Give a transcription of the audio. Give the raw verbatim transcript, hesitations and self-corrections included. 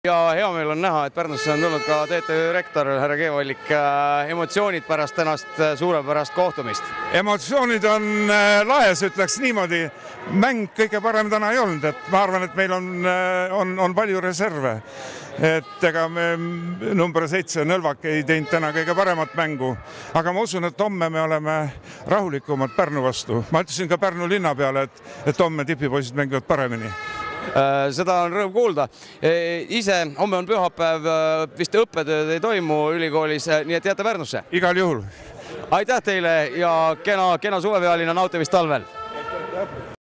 Ja hea meel on näha, et Pärnusse on tulnud ka T T Ü rektor härra Keevallik. Emotsioonid pärast tänast suurepärast kohtumist? Emotsioonid on laes, ütleks niimoodi. Mäng kõige parem täna ei olnud, et ma arvan, et meil on, on, on palju reserve. Et ega me number seitse Nõlvak ei teinud täna kõige paremat mängu, aga ma usun, et homme me oleme rahulikumad Pärnu vastu. Ma ütlesin ka Pärnu linna peale, et, et homme tipipoisid mängivad paremini. Seda on rõõm kuulda. Ise, homme on pühapäev, vist õppetööd ei toimu ülikoolis, nii et jääte Pärnusse? Igal juhul. Aitäh teile ja kena, kena suvepealina nautimist talvel!